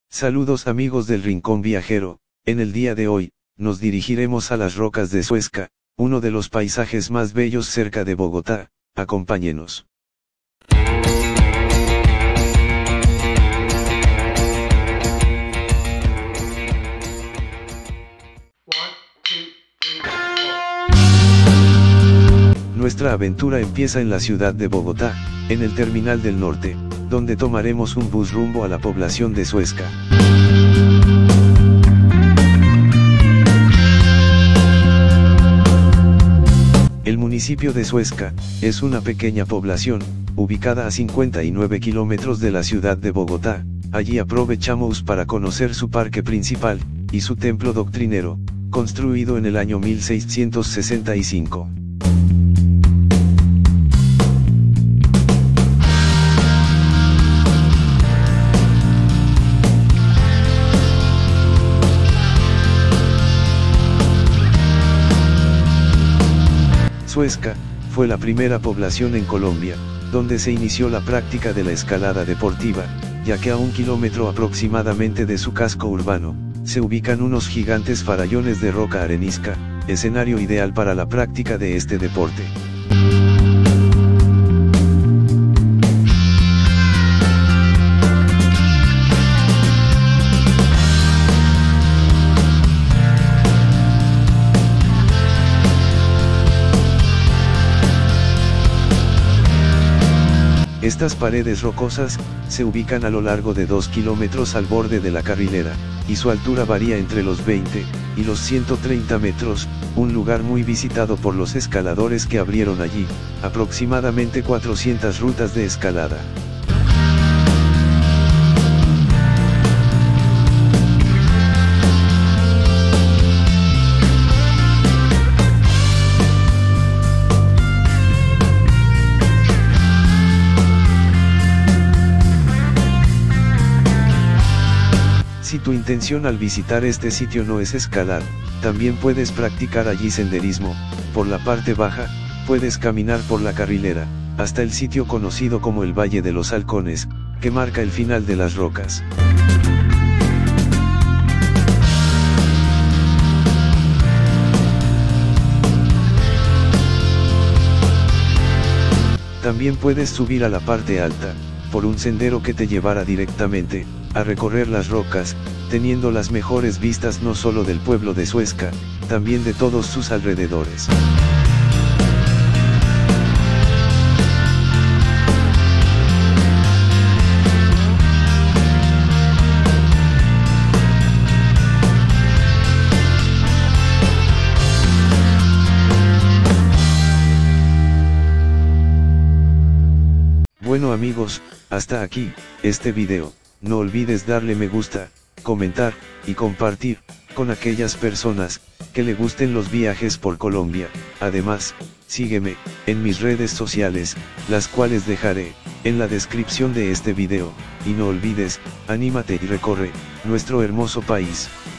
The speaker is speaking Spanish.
Saludos amigos del Rincón Viajero, en el día de hoy, nos dirigiremos a las rocas de Suezca, uno de los paisajes más bellos cerca de Bogotá. Acompáñenos. Nuestra aventura empieza en la ciudad de Bogotá, en el terminal del norte, donde tomaremos un bus rumbo a la población de Suezca. El municipio de Suezca es una pequeña población, ubicada a 59 kilómetros de la ciudad de Bogotá. Allí aprovechamos para conocer su parque principal y su templo doctrinero, construido en el año 1665. Suezca fue la primera población en Colombia, donde se inició la práctica de la escalada deportiva, ya que a 1 kilómetro aproximadamente de su casco urbano, se ubican unos gigantes farallones de roca arenisca, escenario ideal para la práctica de este deporte. Estas paredes rocosas se ubican a lo largo de 2 kilómetros al borde de la carrilera, y su altura varía entre los 20 y los 130 metros, un lugar muy visitado por los escaladores que abrieron allí aproximadamente 400 rutas de escalada. Si tu intención al visitar este sitio no es escalar, también puedes practicar allí senderismo. Por la parte baja, puedes caminar por la carrilera, hasta el sitio conocido como el Valle de los Halcones, que marca el final de las rocas. También puedes subir a la parte alta, por un sendero que te llevará directamente a recorrer las rocas, teniendo las mejores vistas no solo del pueblo de Suezca, también de todos sus alrededores. Bueno amigos, hasta aquí, este video. No olvides darle me gusta, comentar, y compartir, con aquellas personas, que le gusten los viajes por Colombia. Además, sígueme, en mis redes sociales, las cuales dejaré, en la descripción de este video, y no olvides, anímate y recorre, nuestro hermoso país.